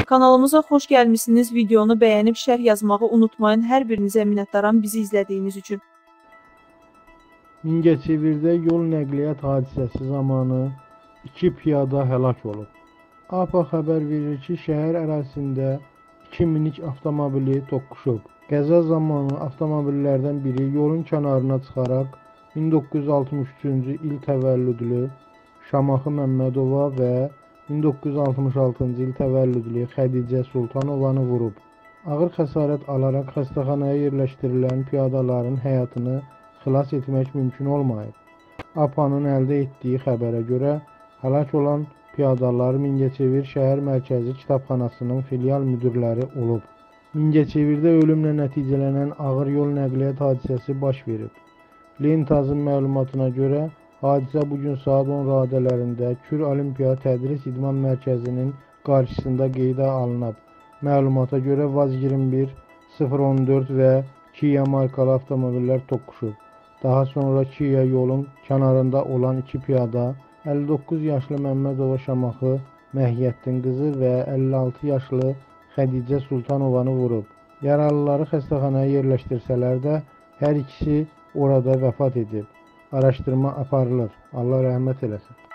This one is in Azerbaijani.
Kanalımıza xoş gəlmişsiniz. Videonu bəyənib şərh yazmağı unutmayın. Hər birinizə minnətdaram bizi izlədiyiniz üçün. Mingəçevirdə yol nəqliyyat hadisəsi zamanı 2 piyada həlak olub. APA xəbər verir ki, şəhər ərazisində 2 minik avtomobili toqquşub. Qəza zamanı avtomobillərdən biri yolun kənarına çıxaraq 1963-cü il təvəllüdlü Şamaxı Məmmədova və 1966-cı il təvəllüdlü Xədicə Sultanovanı vurub. Ağır xəsarət alaraq xəstəxanaya yerləşdirilən piyadaların həyatını xilas etmək mümkün olmayıb. APA-nın əldə etdiyi xəbərə görə həlak olan piyadalar Mingəçevir şəhər mərkəzi kitabxanasının filial müdirləri olub. Mingəçevirdə ölümlə nəticələnən ağır yol nəqliyyat hadisəsi baş verib. Lentazın məlumatına görə hadisə bugün saat 10 radələrində Kür Olimpiya Tədris İdman Mərkəzinin qarşısında qeydə alınıb. Məlumata görə Vaz 21, 014 və Kia markalı avtomobillər toqquşub. Daha sonra Kia yolun kənarında olan 2 piyada 59 yaşlı Məmmədova Şamaxı Məhiyyəttin qızı və 56 yaşlı Xədicə Sultanovanı vurub. Yaralıları xəstəxanaya yerləşdirsələr də hər ikisi orada vəfat edib. Araşdırma aparılır. Allah rəhmət eləsin.